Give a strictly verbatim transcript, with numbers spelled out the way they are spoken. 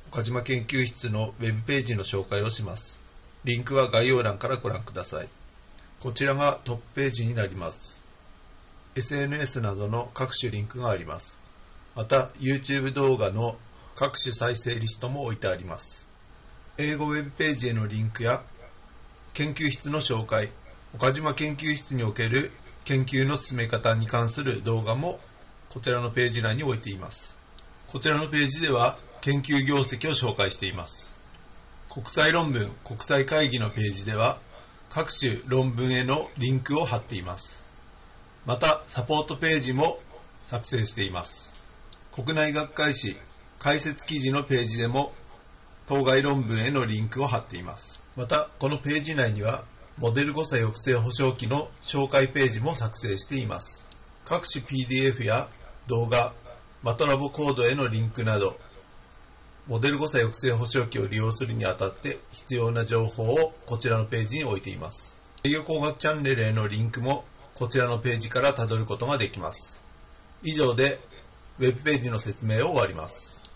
岡島研究室のウェブページの紹介をします。リンクは概要欄からご覧ください。こちらがトップページになります。エスエヌエス などの各種リンクがあります。また YouTube 動画の各種再生リストも置いてあります。英語ウェブページへのリンクや研究室の紹介、岡島研究室における研究の進め方に関する動画もこちらのページ内に置いています。こちらのページでは研究業績を紹介しています。国際論文・国際会議のページでは各種論文へのリンクを貼っています。またサポートページも作成しています。国内学会誌解説記事のページでも当該論文へのリンクを貼っています。またこのページ内にはモデル誤差抑制保証機の紹介ページも作成しています。各種 ピーディーエフ や動画、マトラボコードへのリンクなどモデル誤差抑制保証機を利用するにあたって必要な情報をこちらのページに置いています。制御工学チャンネルへのリンクもこちらのページからたどることができます。以上でウェブページの説明を終わります。